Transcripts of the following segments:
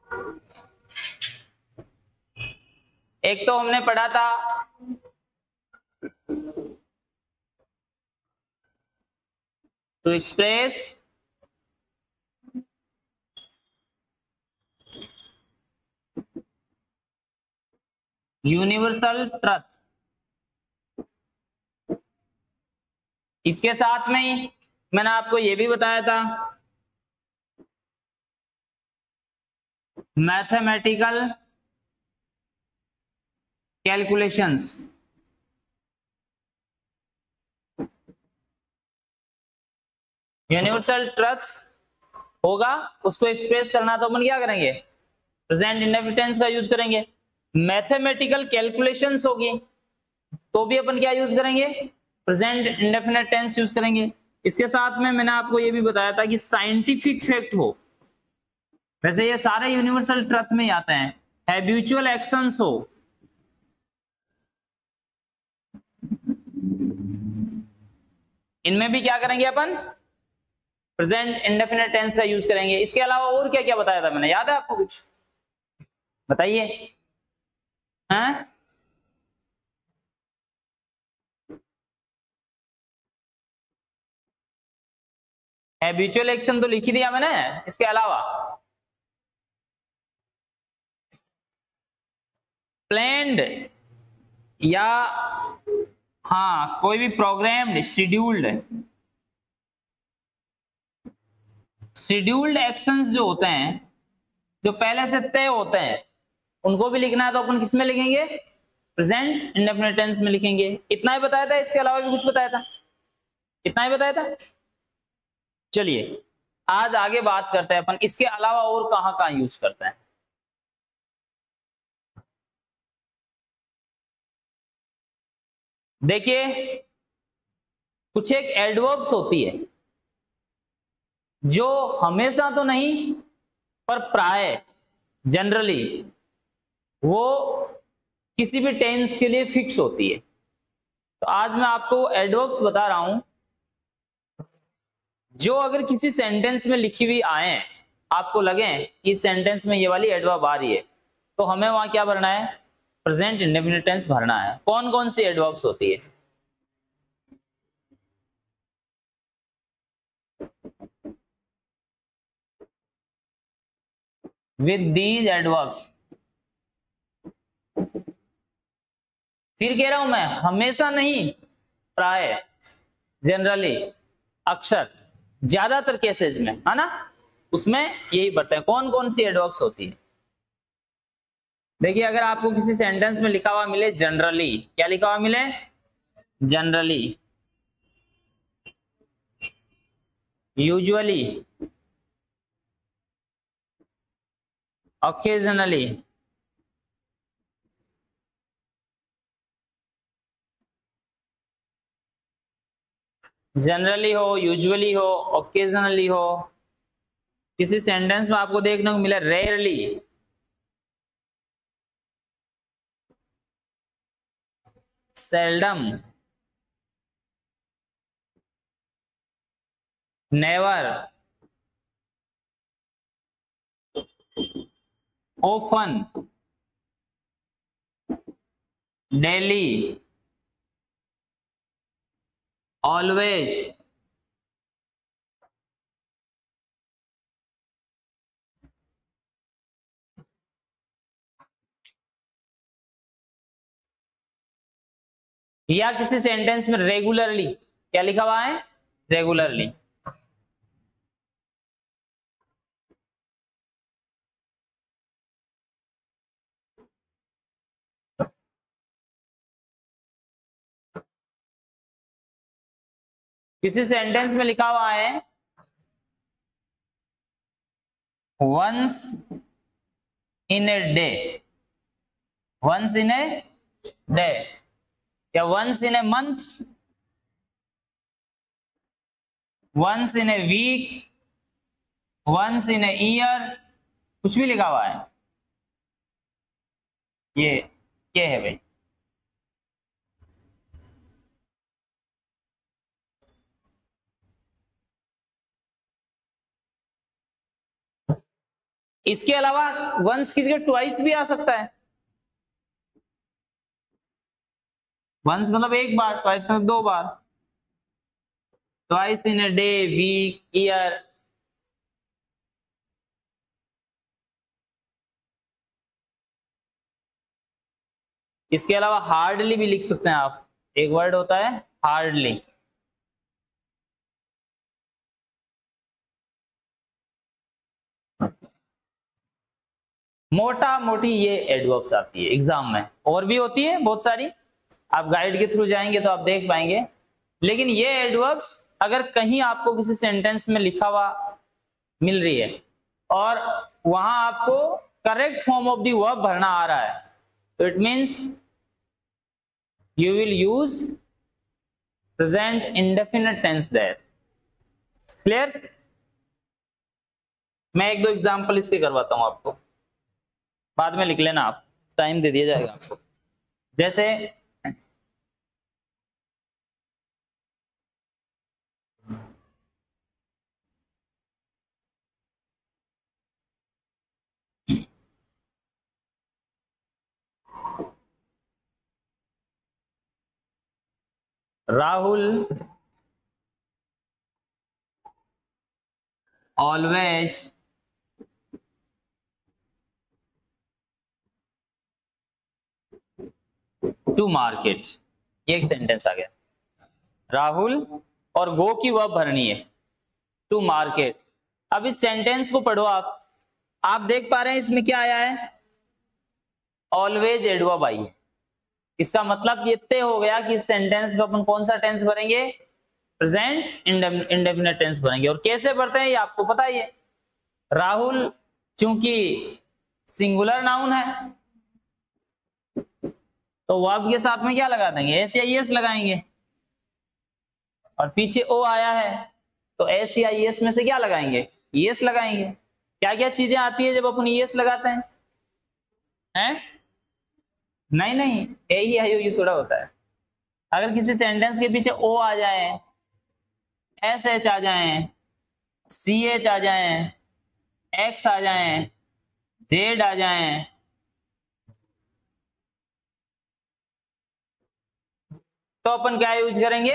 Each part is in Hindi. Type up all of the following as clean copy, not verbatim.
एक तो हमने पढ़ा था टू एक्सप्रेस यूनिवर्सल ट्रुथ। इसके साथ में ही मैंने आपको यह भी बताया था मैथमेटिकल कैलकुलेशंस। यूनिवर्सल ट्रुथ होगा, उसको एक्सप्रेस करना तो अपन क्या करेंगे, प्रेजेंट इंडेफिनिट टेंस का यूज करेंगे। मैथमेटिकल कैलकुलेशंस होगी तो भी अपन क्या यूज करेंगे, प्रेजेंट इंडेफिनिट टेंस यूज करेंगे। इसके साथ में मैंने आपको यह भी बताया था कि साइंटिफिक फैक्ट हो, वैसे ये सारे यूनिवर्सल ट्रुथ में ही आते हैं। हैबिचुअल एक्शंस हो, इनमें भी क्या करेंगे अपन, प्रेजेंट इंडेफिनिट टेंस का यूज करेंगे। इसके अलावा और क्या क्या बताया था मैंने, याद है आपको कुछ, बताइए। हैं? हैबिचुअल एक्शन तो लिख ही दिया मैंने, इसके अलावा प्लान्ड या हाँ कोई भी प्रोग्राम्ड शेड्यूल्ड एक्शंस जो होते हैं, जो पहले से तय होते हैं, उनको भी लिखना है तो अपन किस में लिखेंगे, प्रेजेंट इंडेफिनिट टेंस में लिखेंगे। इतना ही बताया था, इसके अलावा भी कुछ बताया था, इतना ही बताया था। चलिए आज आगे बात करते हैं अपन इसके अलावा और कहां कहां यूज करते हैं। देखिए कुछ एक एडवर्ब्स होती है जो हमेशा तो नहीं पर प्राय जनरली वो किसी भी टेंस के लिए फिक्स होती है। तो आज मैं आपको एडवर्ब्स बता रहा हूं जो अगर किसी सेंटेंस में लिखी हुई आए, आपको लगे कि सेंटेंस में ये वाली एडवर्ब आ रही है, तो हमें वहां क्या भरना है, प्रेजेंट इंडेफिनिट टेंस भरना है। कौन कौन सी एडवर्ब्स होती है, विद दीज एडवर्ब्स। फिर कह रहा हूं मैं, हमेशा नहीं, प्राय, जनरली, अक्सर, ज्यादातर केसेस में, है ना, उसमें यही बढ़ते हैं। कौन कौन सी एडवर्ब्स होती है, देखिए अगर आपको किसी सेंटेंस में लिखा हुआ मिले जनरली, क्या लिखा हुआ मिले, जनरली, यूजुअली, ऑकेजनली, जनरली हो, यूजुअली हो, ओकेजनली हो, किसी सेंटेंस में आपको देखने को मिला rarely, seldom, never, often, daily, always, या किसी सेंटेंस में रेगुलरली, क्या लिखा हुआ है, रेगुलरली। किसी सेंटेंस में लिखा हुआ है once in a day, once in a day, या once in a month, once in a week, once in a year, कुछ भी लिखा हुआ है, ये है भाई। इसके अलावा वंस की जगह ट्वाइस भी आ सकता है। वंस मतलब एक बार, ट्वाइस मतलब दो बार। Twice in a day, week, year. इसके अलावा हार्डली भी लिख सकते हैं आप, एक वर्ड होता है हार्डली। मोटा मोटी ये एडवर्ब्स आती है एग्जाम में, और भी होती है बहुत सारी, आप गाइड के थ्रू जाएंगे तो आप देख पाएंगे। लेकिन ये एडवर्ब्स अगर कहीं आपको किसी सेंटेंस में लिखा हुआ मिल रही है और वहां आपको correct form of the verb भरना आ रहा है, तो it means you will use present indefinite tense there. Clear? मैं एक दो एग्जांपल इसके करवाता हूं आपको, बाद में लिख लेना आप, टाइम दे दिया जाएगा आपको। जैसे राहुल ऑलवेज टू मार्केट, ये एक सेंटेंस आ गया। राहुल और गो की वर्ब भरनी है, टू मार्केट। अब इस सेंटेंस को पढ़ो आप देख पा रहे हैं इसमें क्या आया है, ऑलवेज एडवर्ब आई है। इसका मतलब ये तय हो गया कि इस सेंटेंस में अपन कौन सा टेंस भरेंगे, प्रेजेंट इंडेफिनिट टेंस भरेंगे। और कैसे भरते हैं ये आपको पता ही है। राहुल चूंकि सिंगुलर नाउन है तो वर्ब के साथ में क्या लगा देंगे, एस या ईएस लगाएंगे। और पीछे ओ आया है तो एस या ईएस में से क्या लगाएंगे, ईएस लगाएंगे। क्या क्या चीजें आती है जब अपन ईएस लगाते हैं? नहीं नहीं, ए ही आई यू थोड़ा होता है। अगर किसी सेंटेंस के पीछे ओ आ जाए, एस एच आ जाए, सी एच आ जाए, एक्स आ जाए, जेड आ जाए, तो अपन क्या यूज करेंगे,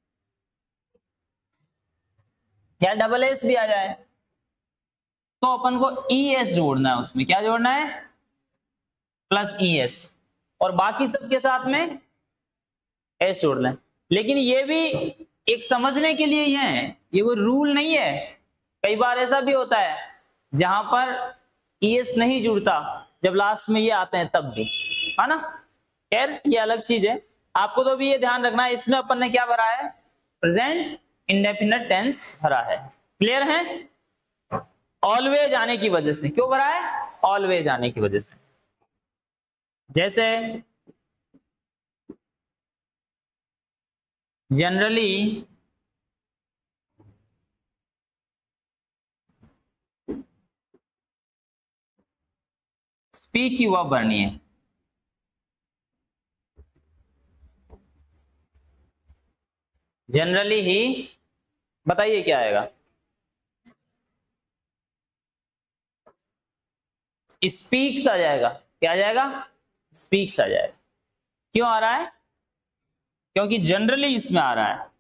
या डबल एस भी आ जाए तो अपन को ई एस जोड़ना है उसमें। क्या जोड़ना है? Plus E S. और बाकी सबके साथ में एस जोड़ लें। लेकिन ये भी एक समझने के लिए ही है, ये कोई रूल नहीं है। कई बार ऐसा भी होता है जहां पर ई एस नहीं जुड़ता, जब लास्ट में ये आते हैं तब भी, है ना। खैर ये अलग चीज है, आपको तो भी ये ध्यान रखना है। इसमें अपन ने क्या भरा है, प्रेजेंट इंडेफिनिट टेंस भरा है। क्लियर है? ऑलवेज आने की वजह से। क्यों भरा है? ऑलवेज आने की वजह से। जैसे जनरली स्पीक की वर्ब भरनी है। जनरली ही, बताइए क्या आएगा? स्पीक्स आ जाएगा। क्या आ जाएगा? स्पीक्स आ जाएगा। क्यों आ रहा है? क्योंकि जनरली इसमें आ रहा है।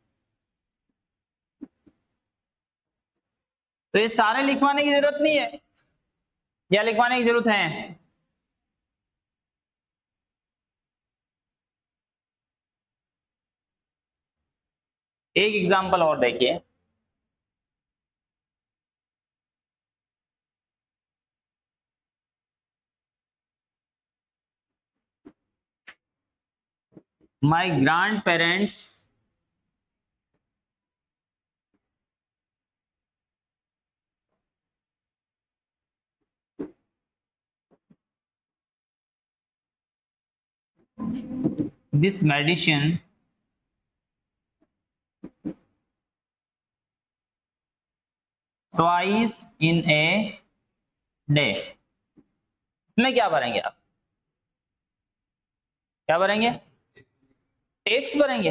तो ये सारे लिखवाने की जरूरत नहीं है, या लिखवाने की जरूरत है? एक एग्जांपल और देखिए। My grandparents this medicine twice in a day। इसमें क्या भरेंगे आप? क्या भरेंगे? टेक्स भरेंगे।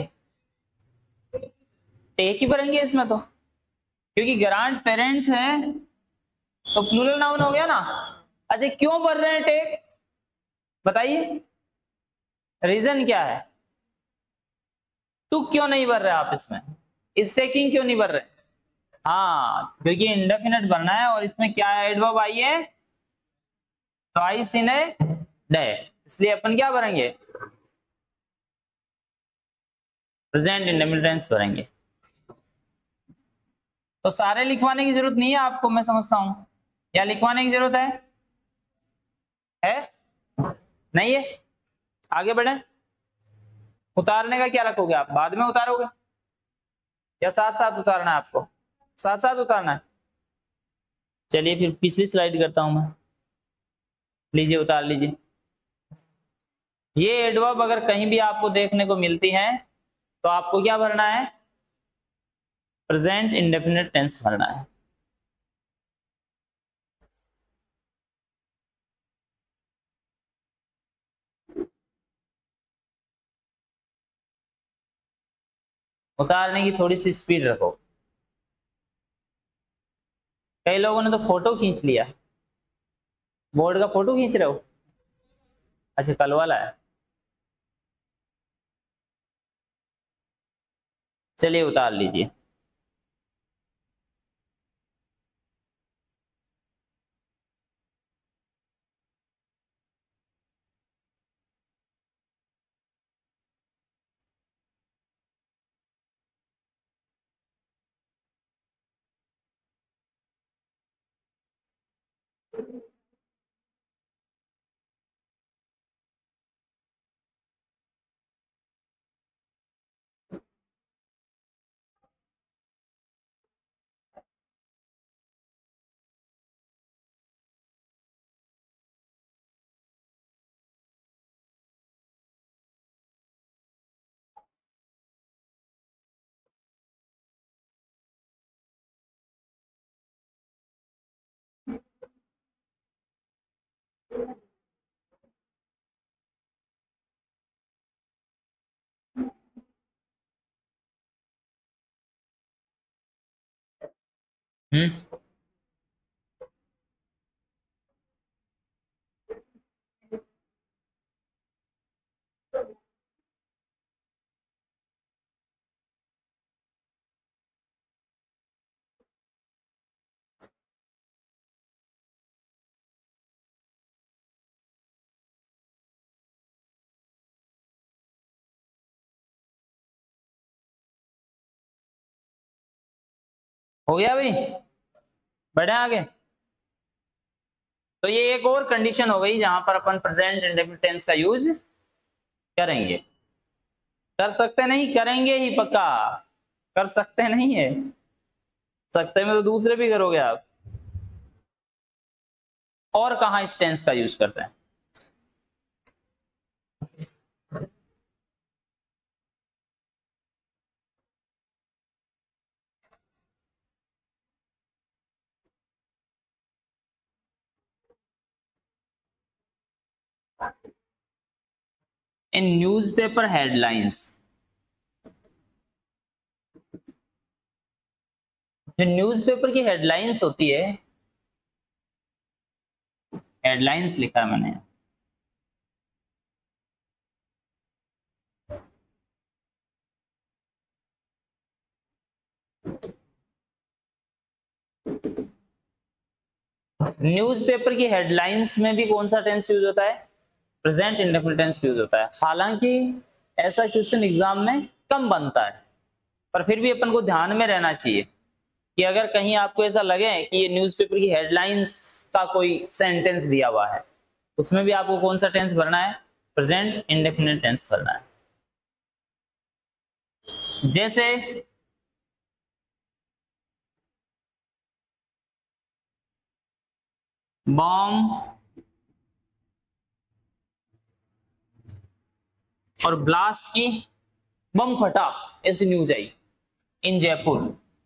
टेक ही भरेंगे इसमें तो, क्योंकि ग्रैंड पेरेंट्स है तो प्लूरल नाउन हो गया ना। अच्छा क्यों भर रहे हैं टेक, बताइए रीजन क्या है, टू क्यों नहीं भर रहे आप इसमें, इस टेकिंग क्यों नहीं भर रहे? हाँ क्योंकि इंडेफिनेट भरना है और इसमें क्या एडवर्ब आई है, ट्वाइस इन ए डे, इसलिए अपन क्या भरेंगे, प्रेजेंट इंडेफिनिट टेंस भरेंगे। तो सारे लिखवाने की जरूरत नहीं है आपको, मैं समझता हूं, या लिखवाने की जरूरत है नहीं है? आगे बढ़े, उतारने का क्या रखोगे आप, बाद में उतारोगे या साथ साथ उतारना है आपको, साथ साथ उतारना है। चलिए फिर पिछली स्लाइड करता हूं मैं, लीजिए उतार लीजिए। ये एडवर्ब अगर कहीं भी आपको देखने को मिलती है तो आपको क्या भरना है, प्रेजेंट इंडेफिनिट टेंस भरना है। उतारने की थोड़ी सी स्पीड रखो। कई लोगों ने तो फोटो खींच लिया, बोर्ड का फोटो खींच रहे हो, अच्छा कल वाला है, चलिए उतार लीजिए। हम्म, हो गया भाई, बढ़े आगे। तो ये एक और कंडीशन हो गई जहां पर अपन प्रेजेंट इंडेफिनिट टेंस का यूज करेंगे, कर सकते नहीं, करेंगे ही पक्का, कर सकते नहीं है, सकते में तो दूसरे भी करोगे आप। और कहां इस टेंस का यूज करते हैं, इन न्यूज़पेपर हेडलाइंस। जो न्यूज़पेपर की हेडलाइंस होती है, हेडलाइंस लिखा है मैंने, न्यूज़पेपर की हेडलाइंस में भी कौन सा टेंस यूज होता है, प्रेजेंट इंडेफिनिट टेंस यूज होता है। हालांकि ऐसा क्वेश्चन एग्जाम में कम बनता है, पर फिर भी अपन को ध्यान में रहना चाहिए कि अगर कहीं आपको ऐसा लगे कि ये न्यूज़पेपर की हेडलाइंस का कोई सेंटेंस दिया हुआ है, उसमें भी आपको कौन सा टेंस भरना है, प्रेजेंट इंडेफिनिट टेंस भरना है। जैसे बॉम्ब और ब्लास्ट की, बम फटा ऐसी न्यूज आई इन जयपुर।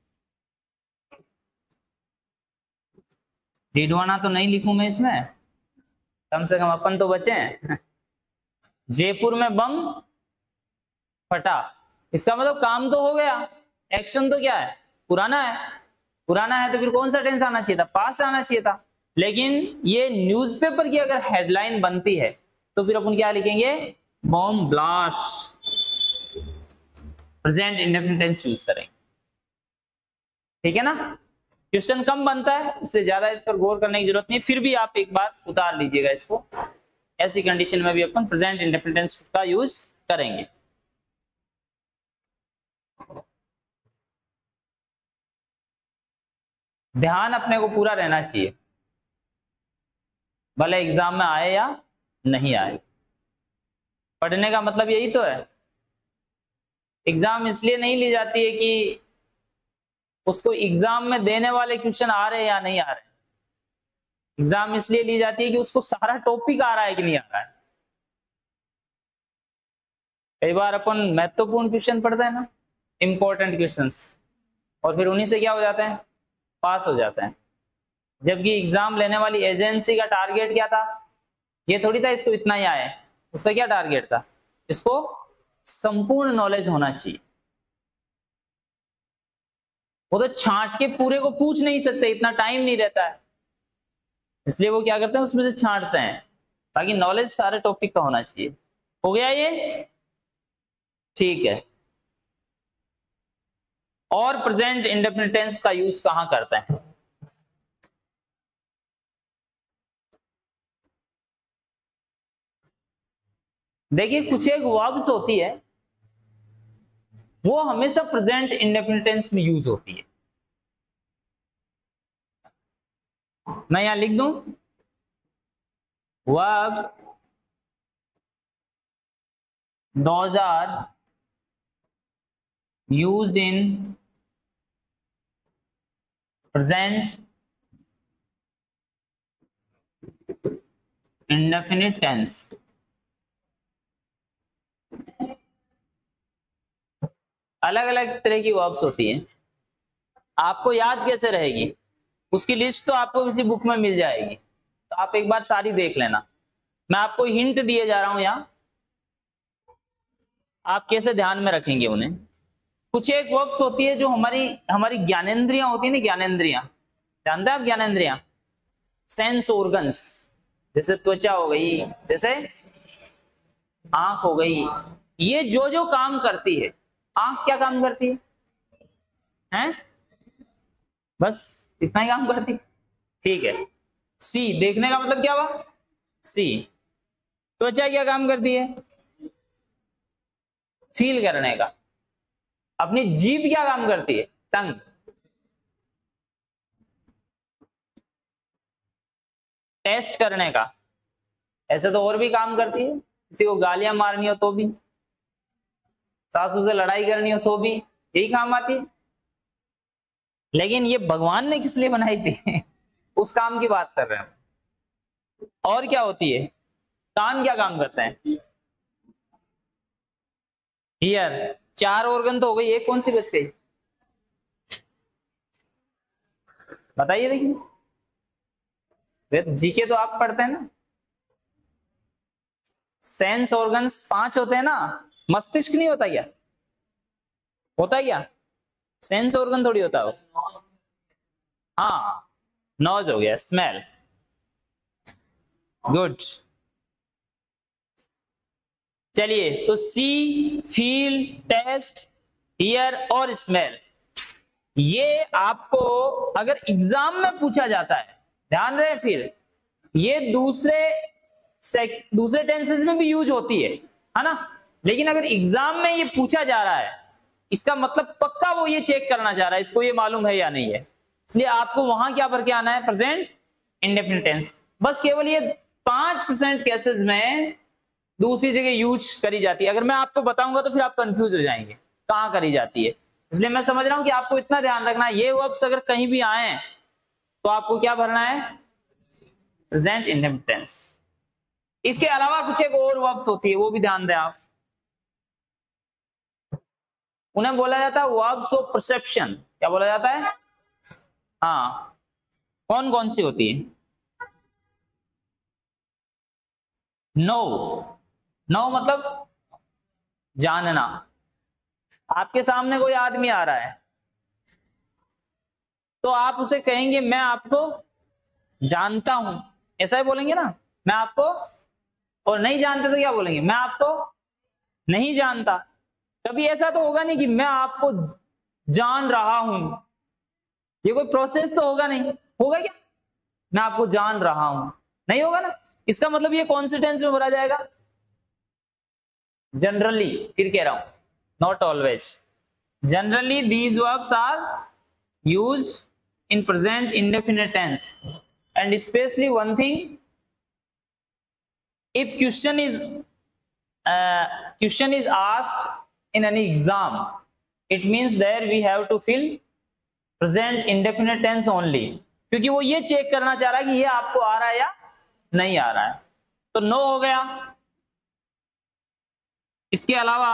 डीडवाना तो नहीं लिखूं मैं इसमें, कम से कम अपन तो बचे हैं। जयपुर में बम फटा, इसका मतलब काम तो हो गया, एक्शन तो क्या है, पुराना है, पुराना है तो फिर कौन सा टेंस आना चाहिए था, पास्ट आना चाहिए था। लेकिन ये न्यूज़पेपर की अगर हेडलाइन बनती है तो फिर अपन क्या लिखेंगे, bomb blast, present indefinite tense use करेंगे। ठीक है ना, क्वेश्चन कम बनता है, इससे ज्यादा इस पर गौर करने की जरूरत नहीं, फिर भी आप एक बार उतार लीजिएगा इसको। ऐसी कंडीशन में भी अपन प्रेजेंट इंडेफिनिट टेंस का यूज करेंगे। ध्यान अपने को पूरा रहना चाहिए, भले एग्जाम में आए या नहीं आए। पढ़ने का मतलब यही तो है। एग्जाम इसलिए नहीं ली जाती है कि उसको एग्जाम में देने वाले क्वेश्चन आ रहे हैं या नहीं आ रहे। एग्जाम इसलिए ली जाती है कि उसको सारा टॉपिक आ रहा है कि नहीं आ रहा है। कई बार अपन महत्वपूर्ण क्वेश्चन पढ़ते हैं ना, इंपॉर्टेंट क्वेश्चंस, और फिर उन्हीं से क्या हो जाते हैं, पास हो जाते हैं। जबकि एग्जाम लेने वाली एजेंसी का टारगेट क्या था, ये थोड़ी था इसको इतना ही आए, उसका क्या टारगेट था, इसको संपूर्ण नॉलेज होना चाहिए। वो तो छांट के पूरे को पूछ नहीं सकते, इतना टाइम नहीं रहता है, इसलिए वो क्या करते हैं, उसमें से छांटते हैं, बाकी नॉलेज सारे टॉपिक का होना चाहिए। हो गया ये, ठीक है। और प्रेजेंट इंडेफिनिट टेंस का यूज कहां करते हैं, देखिए कुछ एक वर्ब्स होती है वो हमेशा प्रेजेंट इंडेफिनिट टेंस में यूज होती है। मैं यहां लिख दूं, verbs those are used in present indefinite tense। अलग अलग तरह की वर्ब्स होती हैं, आपको याद कैसे रहेगी, उसकी लिस्ट तो आपको किसी बुक में मिल जाएगी, तो आप एक बार सारी देख लेना। मैं आपको हिंट दिए जा रहा हूं यहां, आप कैसे ध्यान में रखेंगे उन्हें। कुछ एक वर्ब्स होती है जो हमारी ज्ञानेंद्रियां होती है ना, ज्ञानेंद्रियां, जानते हैं आप ज्ञानेंद्रियां, सेंस ऑर्गन्स, जैसे त्वचा हो गई, जैसे आंख हो गई, ये जो जो काम करती है, आंख क्या काम करती है? बस इतना ही काम करती, ठीक है। सी, देखने का मतलब क्या हुआ, सी। त्वचा क्या काम करती है, फील करने का। अपनी जीभ क्या काम करती है, टंग। टेस्ट करने का, ऐसे तो और भी काम करती है, किसी को गालियां मारनी हो तो भी, सासू से लड़ाई करनी हो तो भी यही काम आती है। लेकिन ये भगवान ने किस लिए बनाई थी उस काम की बात कर रहे हैं। और क्या होती है, कान क्या काम करते हैं, हियर। चार ऑर्गन तो हो गई, एक कौन सी बच गई, बताइए। देखिए जीके तो आप पढ़ते हैं ना, सेंस ऑर्गन्स 5 होते हैं ना, मस्तिष्क नहीं होता क्या, होता है क्या, सेंस ऑर्गन थोड़ी होता हो। हाँ, नॉज हो गया, स्मेल, गुड। चलिए, तो सी, फील, टेस्ट, हियर और स्मेल, ये आपको अगर एग्जाम में पूछा जाता है, ध्यान रहे, फिर ये दूसरे टेंसेस में भी यूज होती है ना। लेकिन अगर एग्जाम में ये पूछा जा रहा है, इसका मतलब पक्का वो ये चेक करना चाह रहा है, इसको ये मालूम है या नहीं है, इसलिए आपको वहां क्या भर के आना है, प्रेजेंट इंडेफिनिट टेंस। बस केवल ये 5% केसेस में दूसरी जगह यूज करी जाती है। अगर मैं आपको बताऊंगा तो फिर आप कंफ्यूज हो जाएंगे कहां करी जाती है, इसलिए मैं समझ रहा हूं कि आपको इतना ध्यान रखना है, ये वर्ब्स अगर कहीं भी आए तो आपको क्या भरना है, प्रेजेंट इंडेफिनिट टेंस। इसके अलावा कुछ एक और वर्ब्स होती है, वो भी ध्यान दें आप, उन्हें बोला जाता है वर्ब्स ऑफ परसेप्शन। क्या बोला जाता है, हाँ, कौन कौन सी होती है, नो। नो मतलब जानना। आपके सामने कोई आदमी आ रहा है, तो आप उसे कहेंगे मैं आपको जानता हूं, ऐसा ही बोलेंगे ना, मैं आपको। और नहीं जानते तो क्या बोलेंगे, मैं आपको नहीं जानता। कभी ऐसा तो होगा नहीं कि मैं आपको जान रहा हूं, ये कोई प्रोसेस तो होगा नहीं, होगा क्या, मैं आपको जान रहा हूं, नहीं होगा ना। इसका मतलब ये कौन से टेंस में भरा जाएगा, जनरली, फिर कह रहा हूं, not always. Generally these verbs are used in present indefinite tense, and especially one thing, if question is asked in any exam, it means there we have to fill present indefinite tense only, क्योंकि वो ये चेक करना चाह रहा है कि ये आपको आ रहा है या नहीं आ रहा है। तो नो हो गया। इसके अलावा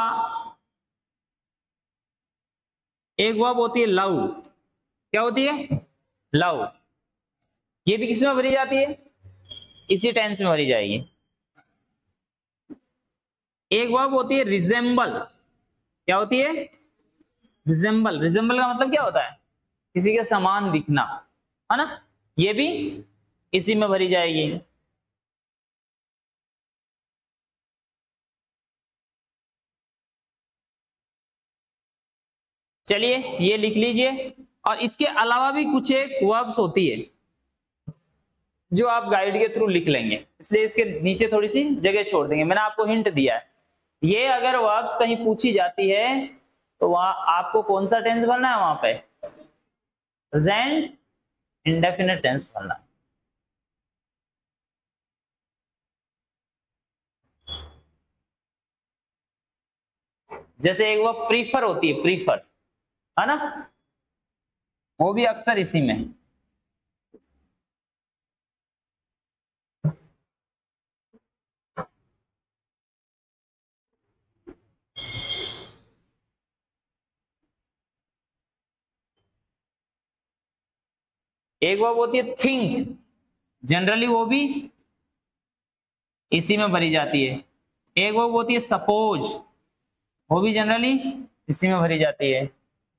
एक वर्ब होती है लव, क्या होती है, लव। ये भी किस में भरी जाती है, इसी टेंस में भरी जाएगी। एक वर्ब होती है रिजेंबल, क्या होती है, रिजेंबल। रिजेंबल का मतलब क्या होता है, किसी के समान दिखना, है ना, ये भी इसी में भरी जाएगी। चलिए ये लिख लीजिए। और इसके अलावा भी कुछ एक वर्ब्स होती है जो आप गाइड के थ्रू लिख लेंगे, इसलिए इसके नीचे थोड़ी सी जगह छोड़ देंगे, मैंने आपको हिंट दिया है। ये अगर वर्ब्स कहीं पूछी जाती है तो वहां आपको कौन सा टेंस भरना है, वहां पे प्रेजेंट इंडेफिनिट टेंस भरना है। जैसे एक वो प्रीफर होती है, प्रीफर, है ना, वो भी अक्सर इसी में है। एक वर्ब होती है थिंक, जनरली वो भी इसी में भरी जाती है। एक वर्ब होती है सपोज, वो भी जनरली इसी में भरी जाती है।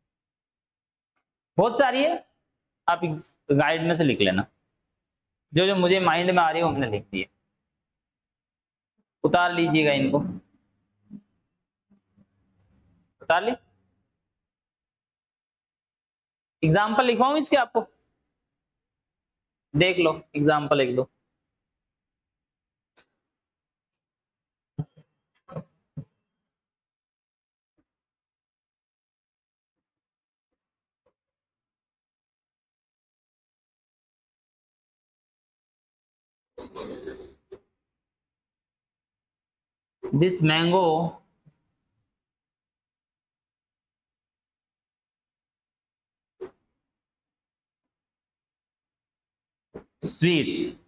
बहुत सारी है, आप गाइड में से लिख लेना, जो जो मुझे माइंड में आ रही है वो हमने लिख दी है, उतार लीजिएगा इनको, उतार ली। एग्जाम्पल लिखवाऊं इसके आपको, देख लो एग्जाम्पल लिख दो। दिस मैंगो स्वीट,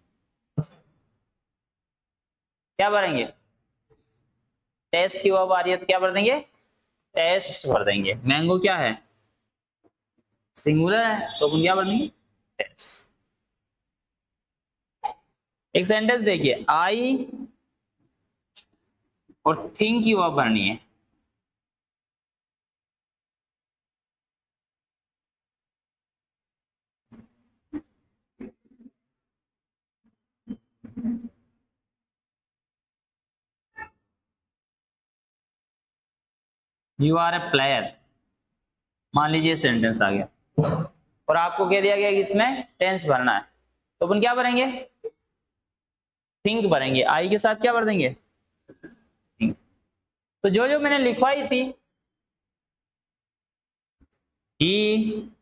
क्या भरेंगे, टेस्ट की वर्ब आ रही है तो क्या भर देंगे, टेस्ट भर देंगे। मैंगो क्या है, सिंगुलर है, तो अपन क्या भर देंगे, टेस्ट। एक सेंटेंस देखिए, आई और थिंक की वर्ब भरनी है। यू आर ए प्लेयर, मान लीजिए सेंटेंस आ गया और आपको कह दिया गया कि इसमें टेंस भरना है, तो अपन क्या भरेंगे, थिंक भरेंगे। आई के साथ क्या भर देंगे, थिंक। तो जो जो मैंने लिखवाई थी, ही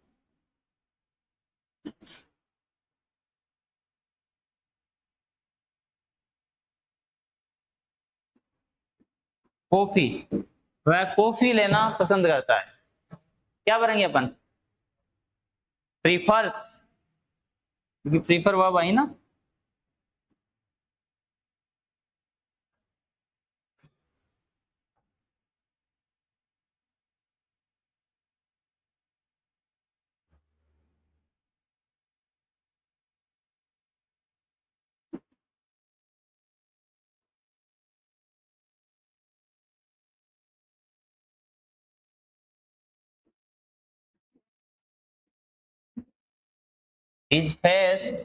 कॉफी, वह कॉफी लेना पसंद करता है, क्या भरेंगे अपन, प्रीफर्स, क्योंकि प्रीफर वर्ब आई ना। इज फेस्ड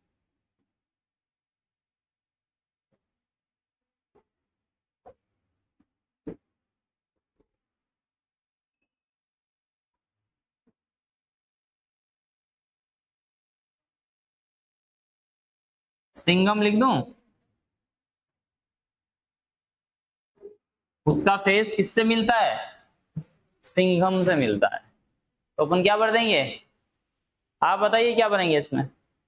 सिंघम लिख दूं? उसका फेस किससे मिलता है? सिंघम से मिलता है। तो अपन क्या भर देंगे? आप बताइए क्या बनेंगे इसमें?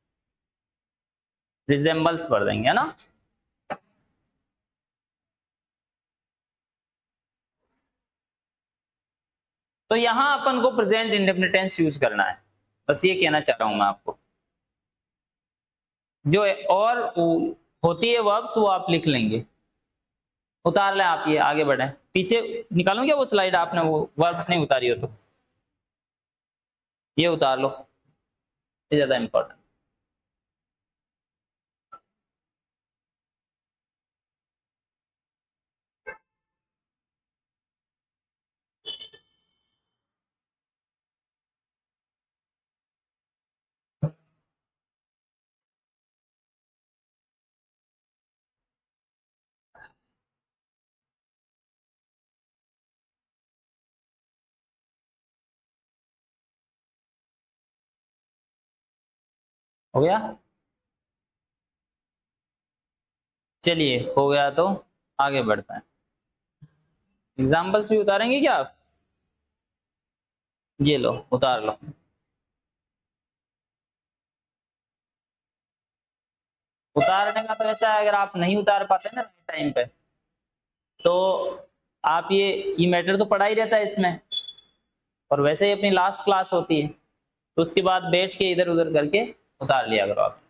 रिजेंबल्स भर देंगे, है ना। तो यहां अपन को प्रेजेंट इंडेफिनिट टेंस यूज करना है, बस ये कहना चाह रहा हूं मैं आपको। जो और होती है वर्ब्स वो आप लिख लेंगे। उतार लें आप, ये आगे बढ़े। पीछे निकालूं क्या वो स्लाइड? आपने वो वर्ब्स नहीं उतारी हो तो ये उतार लो, ये ज्यादा इंपॉर्टेंट। हो गया? चलिए हो गया तो आगे बढ़ते हैं। एग्जाम्पल्स भी उतारेंगे क्या आप? ये लो, उतार लो। उतारने का तो ऐसा है, अगर आप नहीं उतार पाते ना टाइम पे, तो आप ये मैटर तो पढ़ा ही रहता है इसमें, और वैसे ही अपनी लास्ट क्लास होती है, तो उसके बाद बैठ के इधर उधर करके उतार लिया करो आप,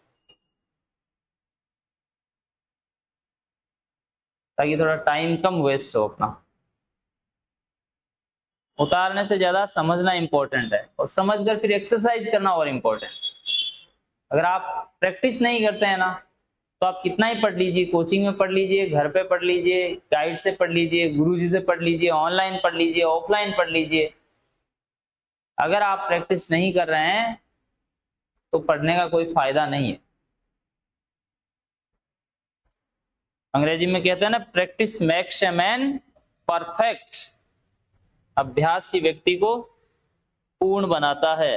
ताकि थोड़ा टाइम कम वेस्ट हो अपना। उतारने से ज्यादा समझना इंपॉर्टेंट है, और समझकर फिर एक्सरसाइज करना और इम्पोर्टेंट है। अगर आप प्रैक्टिस नहीं करते हैं ना, तो आप कितना ही पढ़ लीजिए, कोचिंग में पढ़ लीजिए, घर पे पढ़ लीजिए, गाइड से पढ़ लीजिए, गुरुजी से पढ़ लीजिए, ऑनलाइन पढ़ लीजिए, ऑफलाइन पढ़ लीजिए, अगर आप प्रैक्टिस नहीं कर रहे हैं तो पढ़ने का कोई फायदा नहीं है। अंग्रेजी में कहते हैं ना, practice makes a man perfect. अभ्यास ही व्यक्ति को पूर्ण बनाता है।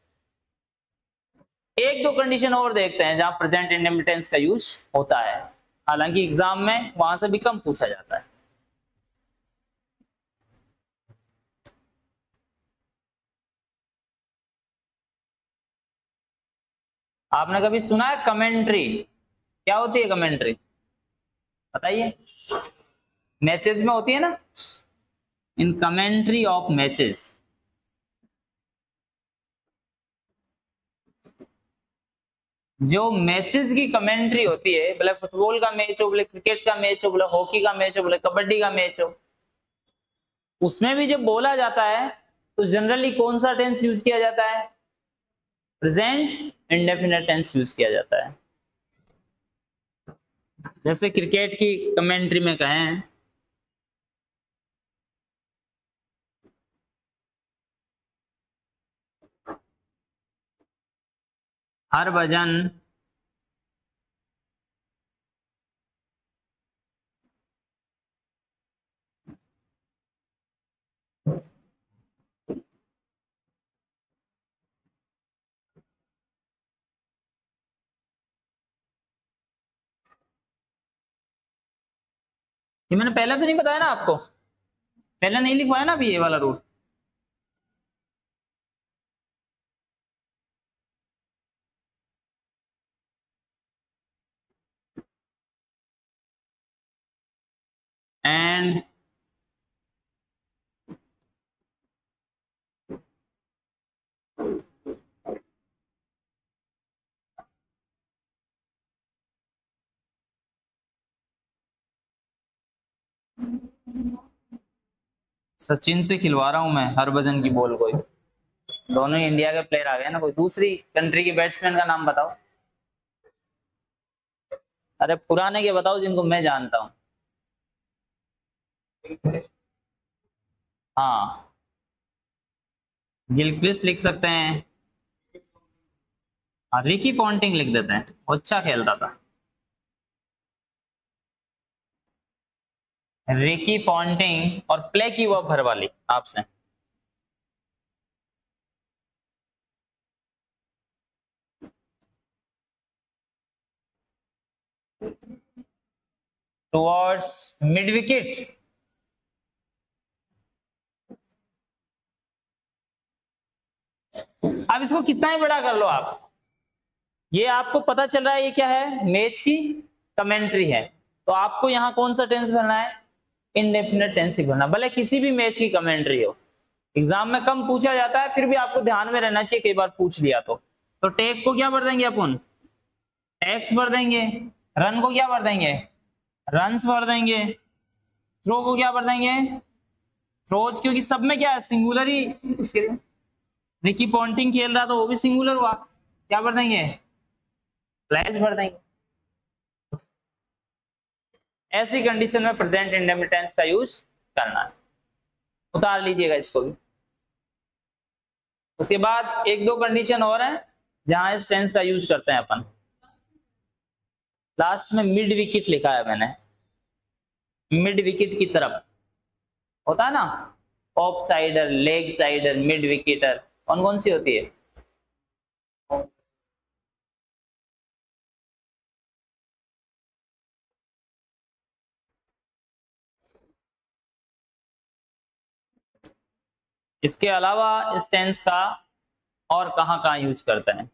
एक दो कंडीशन और देखते हैं जहां प्रेजेंट इंडेफिनिट टेंस का यूज होता है, हालांकि एग्जाम में वहां से भी कम पूछा जाता है। आपने कभी सुना है कमेंट्री? क्या होती है कमेंट्री? बताइए। मैचेस में होती है ना, इन कमेंट्री ऑफ मैचेस। जो मैचेस की कमेंट्री होती है, भले फुटबॉल का मैच हो, भले क्रिकेट का मैच हो, भले हॉकी का मैच हो, भले कबड्डी का मैच हो, उसमें भी जब बोला जाता है तो जनरली कौन सा टेंस यूज किया जाता है? प्रेजेंट इंडेफिनिट टेंस यूज किया जाता है। जैसे क्रिकेट की कमेंट्री में कहें, हरभजन ये मैंने पहले तो नहीं बताया ना आपको, पहले नहीं लिखवाया ना अभी ये वाला रूल। एंड सचिन से खिलवा रहा हूं मैं हरभजन की बॉल को। दोनों ही इंडिया के प्लेयर आ गए ना, कोई दूसरी कंट्री के बैट्समैन का नाम बताओ। अरे पुराने के बताओ जिनको मैं जानता हूं। हाँ, गिलक्रिस्ट लिख सकते हैं, रिकी पॉन्टिंग लिख देते हैं, अच्छा खेलता था रिकी पॉन्टिंग, और प्ले की वो भर वाली आपसे। टुवर्ड्स मिड विकेट, अब इसको कितना ही बड़ा कर लो आप, ये आपको पता चल रहा है ये क्या है, मैच की कमेंट्री है। तो आपको यहां कौन सा टेंस भरना है, इंडेफिनिट टेंस ही भरना, भले किसी भी मैच की कमेंट्री हो। एग्जाम में कम पूछा जाता है, फिर भी आपको ध्यान में रहना चाहिए, कई बार पूछ लिया तो टेक को क्या भर देंगे अपन, टेक्स भर देंगे। रन को क्या भर देंगे, रन्स भर देंगे। थ्रो को क्या भर देंगे, थ्रोज, क्योंकि सब में क्या है, सिंगुलर ही। उसके रिकी पॉन्टिंग खेल रहा तो वो भी सिंगुलर हुआ, क्या भर देंगे, फ्लैश भर देंगे। ऐसी कंडीशन में प्रेजेंट इंडेफिनिट टेंस का यूज करना है, उतार लीजिएगा इसको भी। उसके बाद एक दो कंडीशन और है जहां इस टेंस का यूज करते हैं अपन। लास्ट में मिड विकेट लिखा है मैंने, मिड विकेट की तरफ होता है ना, ऑफ साइडर, लेग साइडर, मिड विकेटर, कौन कौन सी होती है, इसके अलावा इस टेंस का और कहां कहां यूज करते हैं।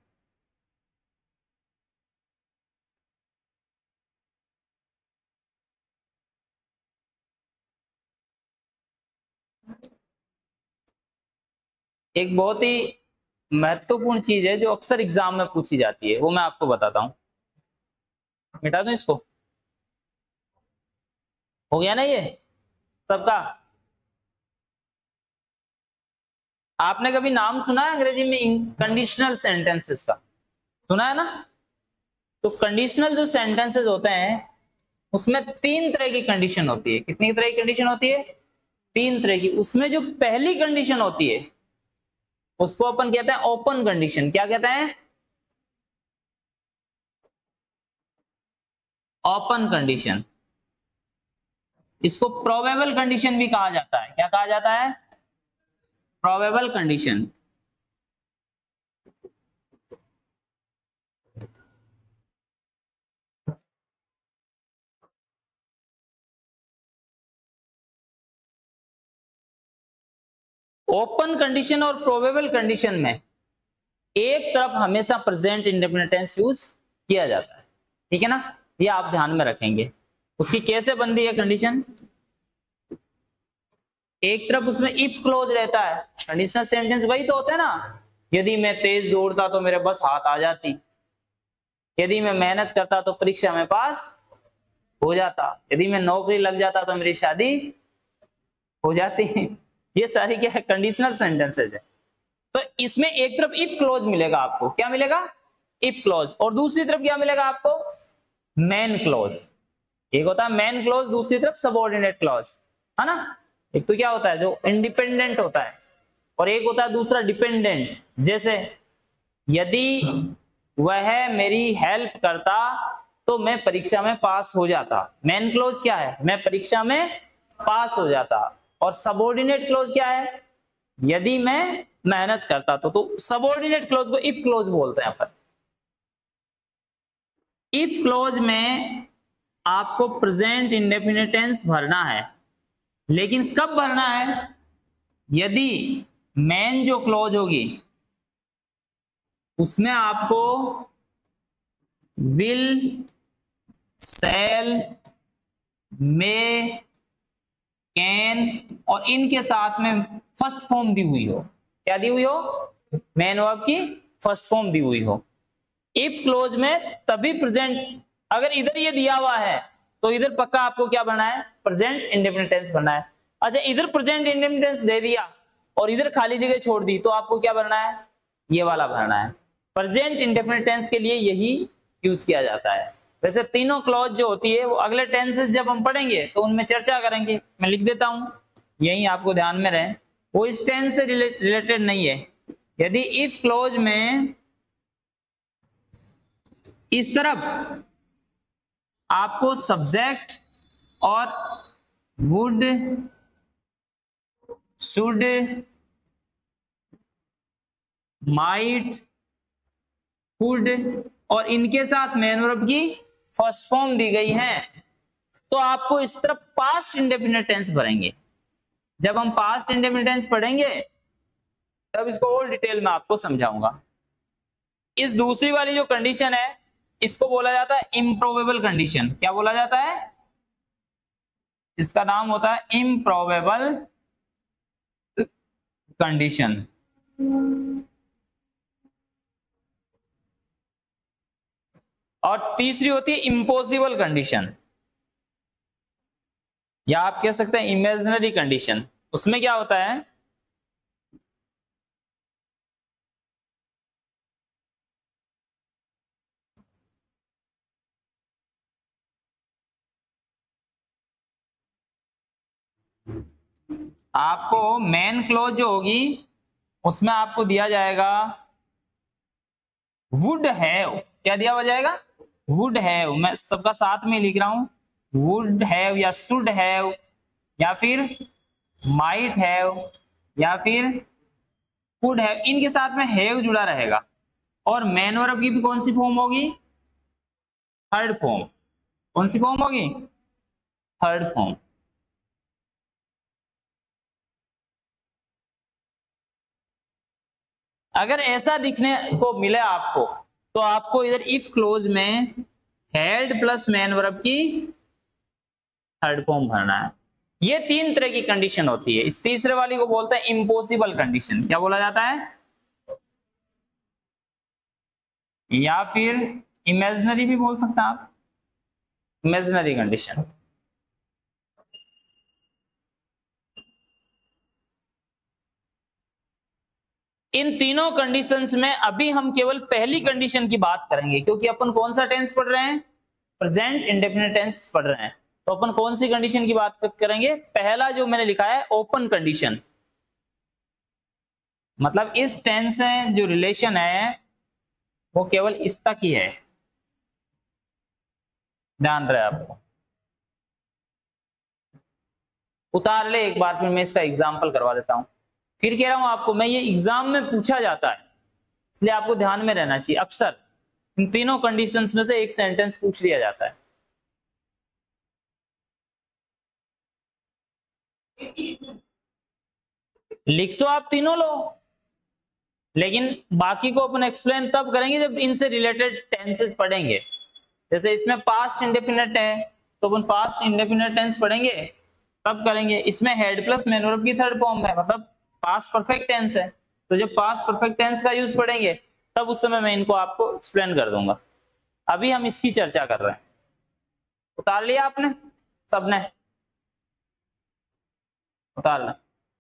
एक बहुत ही महत्वपूर्ण चीज है जो अक्सर एग्जाम में पूछी जाती है, वो मैं आपको बताता हूं। मिटा दूं इसको, हो गया ना ये सबका। आपने कभी नाम सुना है अंग्रेजी में कंडीशनल सेंटेंसेस का, सुना है ना। तो कंडीशनल जो सेंटेंसेस होते हैं उसमें तीन तरह की कंडीशन होती है। कितनी तरह की कंडीशन होती है, तीन तरह की। उसमें जो पहली कंडीशन होती है उसको अपन कहते हैं ओपन कंडीशन। क्या कहते हैं, ओपन कंडीशन। इसको प्रोबेबल कंडीशन भी कहा जाता है। क्या कहा जाता है, प्रोबेबल कंडीशन। ओपन कंडीशन और प्रोबेबल कंडीशन में एक तरफ हमेशा प्रेजेंट इंडेफिनिट टेंस यूज किया जाता है, ठीक है ना, ये आप ध्यान में रखेंगे। उसकी कैसे बनती है कंडीशन, एक तरफ उसमें इफ क्लोज रहता है। कंडीशनल सेंटेंस वही तो होते हैं ना, यदि मैं तेज दौड़ता तो मेरे बस हाथ आ जाती, यदि मैं मेहनत करता तो परीक्षा में पास हो जाता, यदि मैं नौकरी लग जाता तो मेरी शादी हो जाती। ये सारी क्या है, कंडीशनल सेंटेंसेज है। तो इसमें एक तरफ इफ क्लोज मिलेगा आपको, क्या मिलेगा, इफ क्लोज, और दूसरी तरफ क्या मिलेगा आपको, मेन क्लोज। एक होता है मेन क्लोज, दूसरी तरफ सबऑर्डिनेट क्लोज, है ना। एक तो क्या होता है जो इंडिपेंडेंट होता है, और एक होता है दूसरा डिपेंडेंट। जैसे यदि वह मेरी हेल्प करता तो मैं परीक्षा में पास हो जाता। मेन क्लोज क्या है, मैं परीक्षा में पास हो जाता। और सबऑर्डिनेट क्लोज क्या है, यदि मैं मेहनत करता तो सबऑर्डिनेट क्लोज को इफ क्लोज बोलते हैं अपन। इफ क्लोज में आपको प्रेजेंट इंडेफिनिट टेंस भरना है, लेकिन कब भरना है, यदि मेन जो क्लोज होगी उसमें आपको विल, शैल, मे, कैन और इनके साथ में फर्स्ट फॉर्म दी हुई हो। क्या दी हुई हो, मेन वर्ब की फर्स्ट फॉर्म दी हुई हो। इफ क्लोज में तभी प्रेजेंट, अगर इधर ये दिया हुआ है तो इधर पक्का आपको क्या भरना है, प्रेजेंट इंडेफिनिट टेंस भरना है। अच्छा, इधर प्रेजेंट इंडेफिनिट टेंस दे दिया और इधर खाली जगह छोड़ दी तो आपको क्या भरना है, ये वाला भरना है। प्रेजेंट इंडेफिनिट टेंस के लिए यही यूज किया जाता है। वैसे तीनों क्लॉज जो होती है वो अगले टेंसेस जब हम पढ़ेंगे तो उनमें चर्चा करेंगे। मैं लिख देता हूं, यही आपको ध्यान में रहे, वो इस टेंस से रिलेटेड नहीं है। यदि इफ क्लॉज में इस तरफ आपको सब्जेक्ट और वुड, शुड, माइट, कुड और इनके साथ मेन वर्ब की फर्स्ट फॉर्म दी गई है। तो आपको इस तरफ पास्ट इंडेफिनिट टेंस भरेंगे। जब हम पास्ट इंडेफिनिट टेंस पढ़ेंगे तब इसको और डिटेल में आपको समझाऊंगा। इस दूसरी वाली जो कंडीशन है इसको बोला जाता है इम्प्रोबेबल कंडीशन। क्या बोला जाता है? इसका नाम होता है इम्प्रोबेबल कंडीशन। और तीसरी होती है इम्पॉसिबल कंडीशन, या आप कह सकते हैं इमेजिनरी कंडीशन। उसमें क्या होता है, आपको मेन क्लॉज जो होगी उसमें आपको दिया जाएगा वुड हैव। क्या दिया हुआ जाएगा? Would have. मैं सबका साथ में लिख रहा हूं, वुड हैव या शुड हैव या फिर माइट हैव या फिर कुड हैव, इनके साथ में हैव जुड़ा रहेगा। और मेन वर्ब की भी कौन सी फॉर्म होगी? Third form. कौन सी फॉर्म होगी? Third form. अगर ऐसा दिखने को मिले आपको तो आपको इधर इफ क्लोज में हैड प्लस मेन वर्ब की थर्ड फॉर्म भरना है। ये तीन तरह की कंडीशन होती है। इस तीसरे वाली को बोलते हैं इम्पॉसिबल कंडीशन। क्या बोला जाता है? या फिर इमेजिनरी भी बोल सकते हैं आप, इमेजिनरी कंडीशन। इन तीनों कंडीशंस में अभी हम केवल पहली कंडीशन की बात करेंगे, क्योंकि अपन कौन सा टेंस पढ़ रहे हैं? प्रेजेंट इंडेफिनिट टेंस पढ़ रहे हैं। तो अपन कौन सी कंडीशन की बात करेंगे? पहला जो मैंने लिखा है ओपन कंडीशन, मतलब इस टेंस से जो रिलेशन है वो केवल इस तक ही है। ध्यान रहे आपको। उतार ले एक बार, फिर मैं इसका एग्जाम्पल करवा देता हूं। फिर कह रहा हूं आपको, मैं ये एग्जाम में पूछा जाता है इसलिए आपको ध्यान में रहना चाहिए। अक्सर इन तीनों कंडीशंस में से एक सेंटेंस पूछ लिया जाता है। लिख तो आप तीनों लो, लेकिन बाकी को अपन एक्सप्लेन तब करेंगे जब इनसे रिलेटेड टेंसेस पढ़ेंगे। जैसे इसमें पास्ट इंडेफिनिट है तो अपन पास्ट इंडेफिनिट टेंस पढ़ेंगे तब करेंगे। इसमें हेड प्लस मेन वर्ब की थर्ड फॉर्म है, मतलब पास्ट परफेक्ट टेंस है। तो जब पास्ट परफेक्ट टेंस का यूज पढ़ेंगे तब उस समय मैं इनको आपको एक्सप्लेन कर दूंगा। अभी हम इसकी चर्चा कर रहे हैं। उतार लिया आपने? सबने उतार लिया?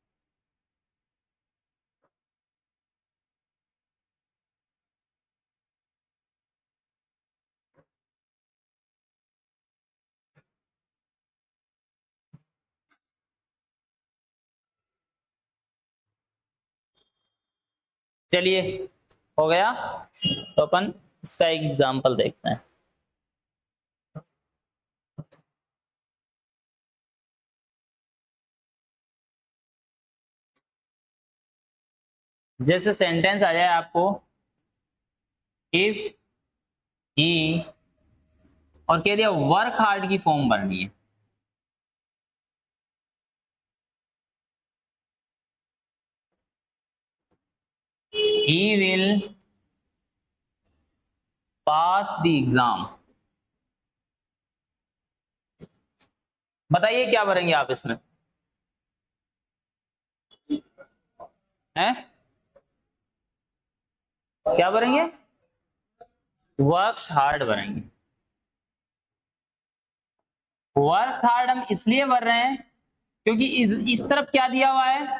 चलिए, हो गया। तो अपन इसका एक एग्जांपल देखते हैं। जैसे सेंटेंस आ जाए आपको, इफ ही, और कह दिया वर्क हार्ड की फॉर्म भरनी है। he will pass the exam। बताइए क्या भरेंगे आप इसमें? हैं? क्या भरेंगे? वर्क्स हार्ड भरेंगे। वर्क्स हार्ड हम इसलिए भर रहे हैं क्योंकि इस तरफ क्या दिया हुआ है?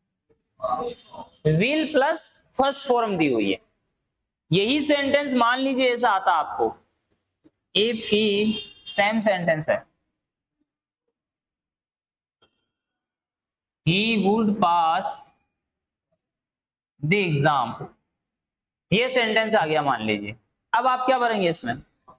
विल प्लस फर्स्ट फॉर्म दी हुई है। यही सेंटेंस मान लीजिए ऐसा आता आपको, इफ ही, सेम सेंटेंस है, he would pass the exam, ये सेंटेंस आ गया मान लीजिए। अब आप क्या भरेंगे इसमें?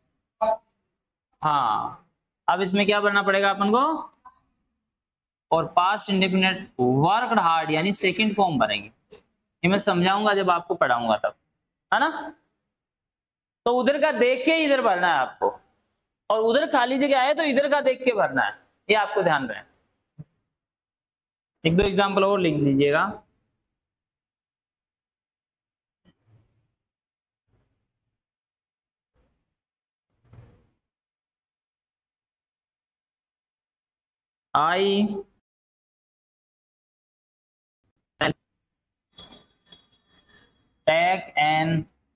हाँ, अब इसमें क्या भरना पड़ेगा अपन को? और पास्ट इंडेफिनिट वर्कड हार्ड यानी सेकंड फॉर्म भरेंगे। ये मैं समझाऊंगा जब आपको पढ़ाऊंगा तब, है ना। तो उधर का देख के इधर भरना है आपको, और उधर खाली जगह आए तो इधर का देख के भरना है, ये आपको ध्यान रहे। एक दो एग्जांपल और लिख लीजिएगा। आई take an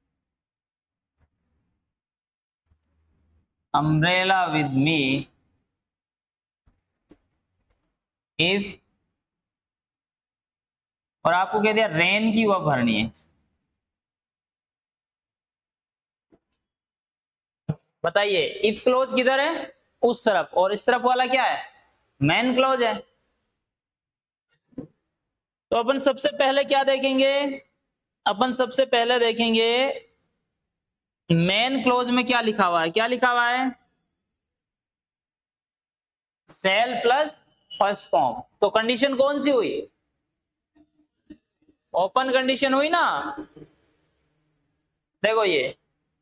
umbrella with me if, और आपको कह दिया रेन की वह भरनी है। बताइए इफ क्लोज किधर है? उस तरफ, और इस तरफ वाला क्या है? मेन क्लोज है। तो अपन सबसे पहले क्या देखेंगे? अपन सबसे पहले देखेंगे मेन क्लोज में क्या लिखा हुआ है। क्या लिखा हुआ है? Shall plus first form. तो कंडीशन कौन सी हुई? ओपन कंडीशन हुई ना। देखो ये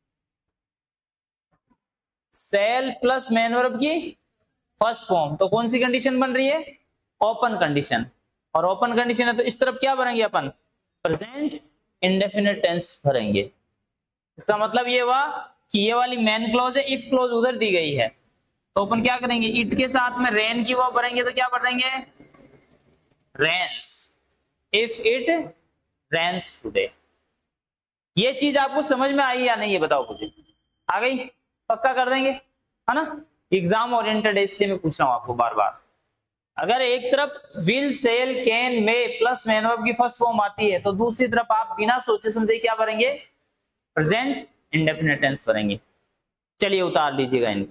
सेल प्लस मेन वर्ब की फर्स्ट फॉर्म, तो कौन सी कंडीशन बन रही है? Open condition. और ओपन कंडीशन है तो इस तरफ क्या भरेंगे अपन? प्रेजेंट इंडेफिनिट टेंस भरेंगे। इसका मतलब ये हुआ कि ये वाली मेन क्लॉज है, इफ क्लॉज उधर दी गई है, तो अपन क्या करेंगे? इट के साथ में रेन की वो भरेंगे, तो क्या भरेंगे? Rains, if it rains today. ये चीज आपको समझ में आई या नहीं, ये बताओ मुझे। आ गई? पक्का कर देंगे, है ना। एग्जाम ओरिएंटेड है इसलिए मैं पूछ रहा हूं आपको बार बार। अगर एक तरफ will, shall, can, may plus main verb की फर्स्ट फॉर्म आती है, तो दूसरी तरफ आप बिना सोचे समझे क्या भरेंगे? प्रेजेंट इंडेफिनिट टेंस भरेंगे। चलिए उतार लीजिएगा इनको,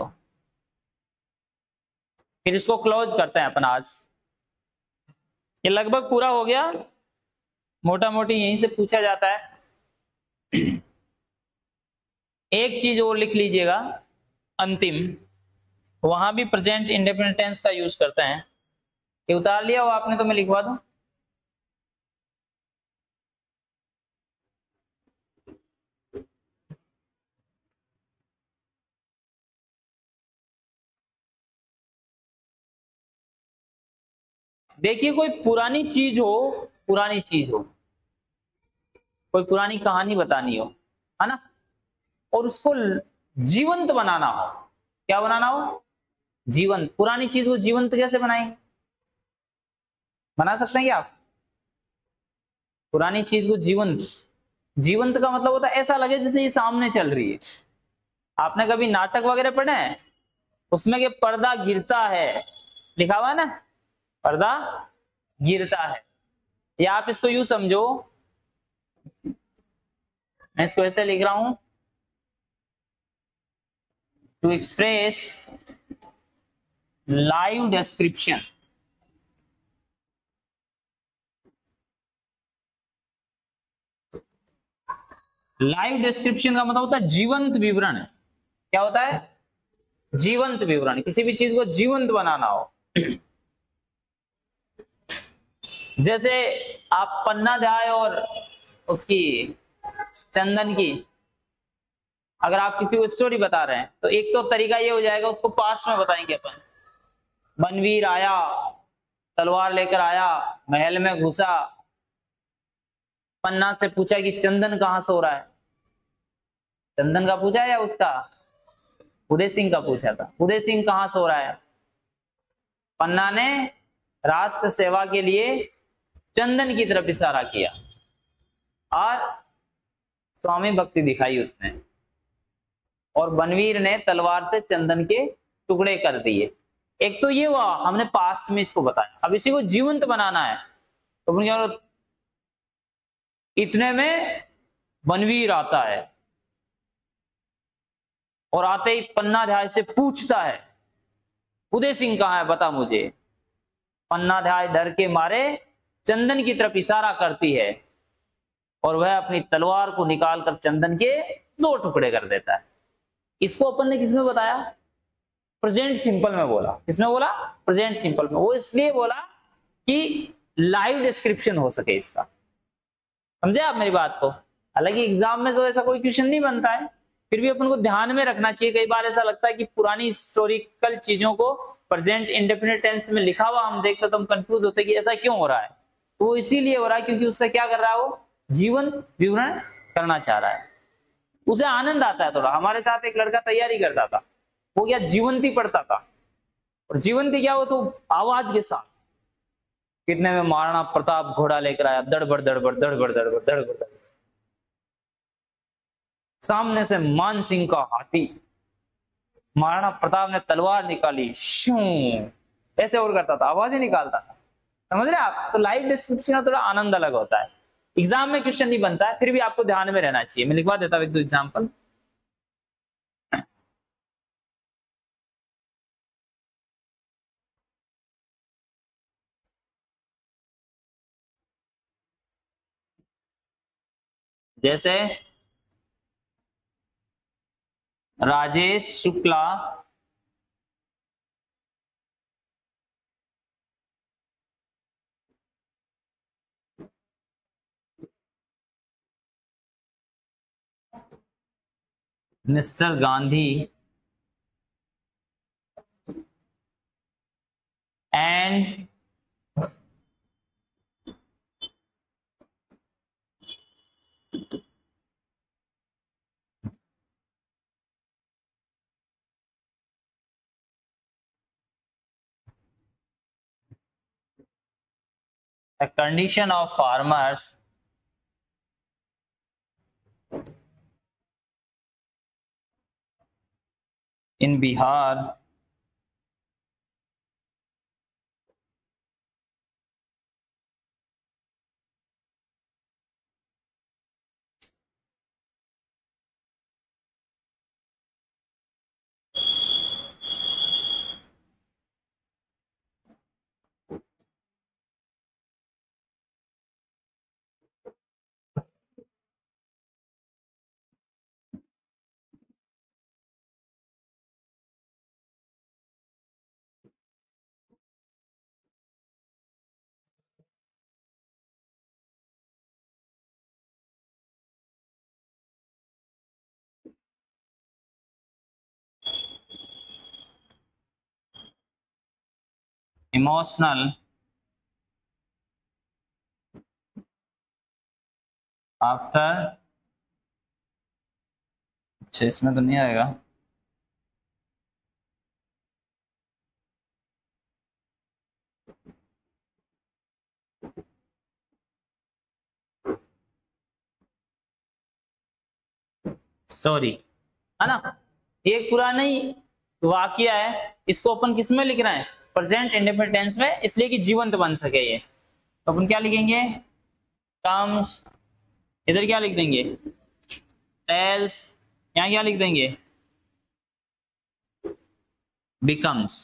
फिर इसको क्लोज करते हैं अपन आज। ये लगभग पूरा हो गया, मोटा मोटी यहीं से पूछा जाता है। एक चीज और लिख लीजिएगा अंतिम, वहां भी प्रेजेंट इंडेफिनिट टेंस का यूज करते हैं। ये उतार लिया हो आपने तो मैं लिखवा दूं। देखिए कोई पुरानी चीज हो, पुरानी चीज हो, कोई पुरानी कहानी बतानी हो, है ना, और उसको जीवंत बनाना हो। क्या बनाना हो? जीवंत। पुरानी चीज को जीवंत कैसे बनाएंगे? बना सकते हैं क्या आप? पुरानी चीज को जीवंत, जीवंत का मतलब होता है ऐसा लगे जैसे ये सामने चल रही है। आपने कभी नाटक वगैरह पढ़े हैं? उसमें के पर्दा गिरता है लिखा हुआ है ना, पर्दा गिरता है। या आप इसको यूं समझो, मैं इसको ऐसे लिख रहा हूं, to express live description. Live description का मतलब होता है जीवंत विवरण। क्या होता है? जीवंत विवरण। किसी भी चीज को जीवंत बनाना हो। जैसे आप पन्नाध्याय और उसकी चंदन की अगर आप किसी को स्टोरी बता रहे हैं, तो एक तो तरीका ये हो जाएगा, उसको पास्ट में बताएंगे अपन। बनवीर आया, तलवार लेकर आया, महल में घुसा, पन्ना से पूछा कि चंदन कहां सो रहा है। चंदन का पूछा या उसका? उदय सिंह का पूछा था। उदय सिंह कहां सो रहा है? पन्ना ने राष्ट्र सेवा के लिए चंदन की तरफ इशारा किया और स्वामी भक्ति दिखाई उसने, और बनवीर ने तलवार से चंदन के टुकड़े कर दिए। एक तो ये हुआ, हमने पास्ट में इसको बताया। अब इसी को जीवंत बनाना है तो क्या, इतने में बनवीर आता है और आते ही पन्नाध्याय से पूछता है उदय सिंह कहां है, बता मुझे। पन्नाध्याय डर के मारे चंदन की तरफ इशारा करती है और वह अपनी तलवार को निकालकर चंदन के 2 टुकड़े कर देता है। इसको अपन ने किसमें बताया? प्रेजेंट सिंपल में बोला। किसमें बोला? प्रेजेंट सिंपल में। वो इसलिए बोला कि लाइव डिस्क्रिप्शन हो सके इसका। समझे आप मेरी बात को? हालांकि एग्जाम में तो ऐसा कोई क्वेश्चन नहीं बनता है, फिर भी अपन को ध्यान में रखना चाहिए। कई बार ऐसा लगता है कि पुरानी हिस्टोरिकल चीजों को प्रेजेंट इंडेफिनिट टेंस में लिखा हुआ हम देखते तो हम कंफ्यूज होते कि ऐसा क्यों हो रहा है। तो वो इसीलिए हो रहा है क्योंकि उसका क्या कर रहा है, वो जीवन विवरण करना चाह रहा है। उसे आनंद आता है थोड़ा। हमारे साथ एक लड़का तैयारी करता था, वो क्या जीवंती पढ़ता था। और जीवंती क्या, वो तो आवाज के साथ कितने में महाराणा प्रताप घोड़ा लेकर आया, दड़बड़ दड़बड़ दड़बड़ दड़बड़ दड़बड़ दड़बड़, सामने से मान सिंह का हाथी, महाराणा प्रताप ने तलवार निकाली, शू, ऐसे और करता था, आवाज ही निकालता था। समझ रहे आप? तो लाइव डिस्क्रिप्शन का थोड़ा आनंद अलग होता है। एग्जाम में क्वेश्चन नहीं बनता है, फिर भी आपको ध्यान में रहना चाहिए। मैं लिखवा देता हूं 1-2 एग्जाम्पल। जैसे Rajesh Shukla mister Gandhi and the condition of farmers in Bihar emotional after, अच्छा इसमें तो नहीं आएगा, सॉरी, है ना? ये एक पुराना ही वाकया है, इसको अपन किस में लिख रहे हैं? प्रेजेंट इंडेफिनिट टेंस में, इसलिए कि जीवंत बन सके ये। तो अपन क्या लिखेंगे? कम्स, इधर क्या लिख देंगे? टेल्स, यहां क्या लिख देंगे? बिकम्स।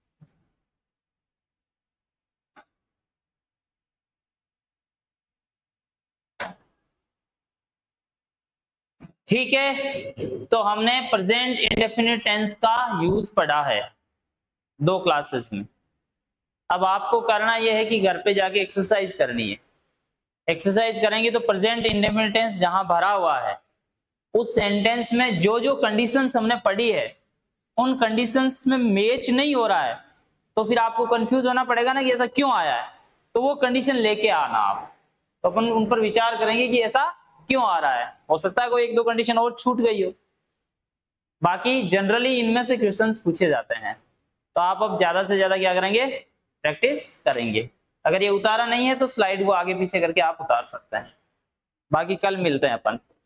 ठीक है, तो हमने प्रेजेंट इंडेफिनिट टेंस का यूज पढ़ा है 2 क्लासेस में। अब आपको करना यह है कि घर पे जाके एक्सरसाइज करनी है। एक्सरसाइज करेंगे तो प्रेजेंट इंडेफिनिट टेंस जहां भरा हुआ है उस सेंटेंस में जो जो कंडीशंस हमने पढ़ी है उन कंडीशंस में मैच नहीं हो रहा है, तो फिर आपको कंफ्यूज होना पड़ेगा ना कि ऐसा क्यों आया है। तो वो कंडीशन लेके आना आप, तो अपन उन पर विचार करेंगे कि ऐसा क्यों आ रहा है। हो सकता है कोई 1-2 कंडीशन और छूट गई हो, बाकी जनरली इनमें से क्वेश्चंस पूछे जाते हैं। तो आप अब ज्यादा से ज्यादा क्या करेंगे? प्रैक्टिस करेंगे। अगर ये उतारा नहीं है तो स्लाइड को आगे पीछे करके आप उतार सकते हैं। बाकी कल मिलते हैं अपन।